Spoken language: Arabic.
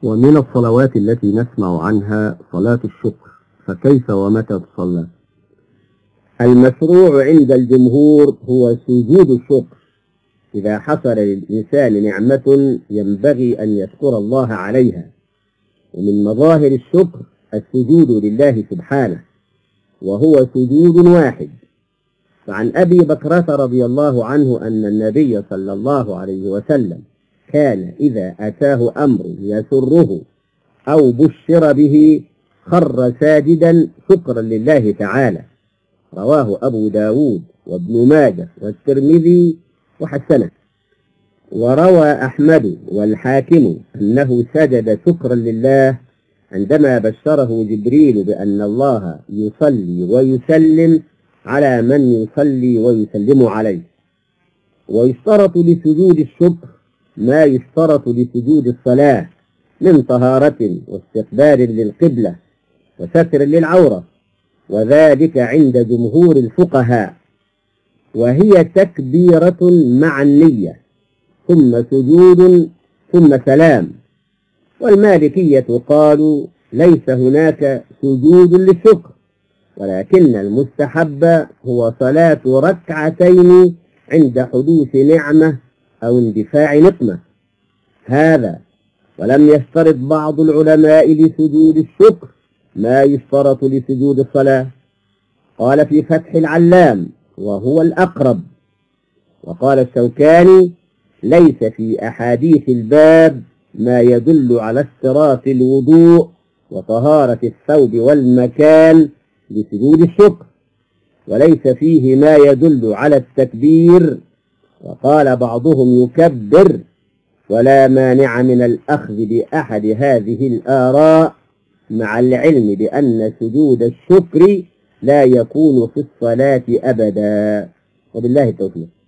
ومن الصلوات التي نسمع عنها صلاة الشكر، فكيف ومتى تصلى؟ المشروع عند الجمهور هو سجود الشكر. إذا حصل للإنسان نعمة ينبغي أن يشكر الله عليها، ومن مظاهر الشكر السجود لله سبحانه، وهو سجود واحد. فعن أبي بكرة رضي الله عنه أن النبي صلى الله عليه وسلم كان إذا أتاه أمر يسره أو بشر به خر ساجدا شكرا لله تعالى. رواه أبو داود وابن ماجه والترمذي وحسنه. وروى أحمد والحاكم أنه سجد شكرا لله عندما بشره جبريل بأن الله يصلي ويسلم على من يصلي ويسلم عليه. ويشترط لسجود الشكر ما يشترط لسجود الصلاة من طهارة واستقبال للقبلة وستر للعورة، وذلك عند جمهور الفقهاء، وهي تكبيرة مع النية ثم سجود ثم سلام. والمالكية قالوا ليس هناك سجود للشكر، ولكن المستحب هو صلاة ركعتين عند حدوث نعمة أو اندفاع نقمة. هذا ولم يشترط بعض العلماء لسجود الشكر ما يشترط لسجود الصلاة. قال في فتح العلام وهو الأقرب. وقال الشوكاني ليس في أحاديث الباب ما يدل على اشتراط الوضوء وطهارة الثوب والمكان لسجود الشكر، وليس فيه ما يدل على التكبير. وقال بعضهم يكبر، ولا مانع من الأخذ بأحد هذه الآراء، مع العلم بأن سجود الشكر لا يكون في الصلاة أبدا. وبالله التوفيق.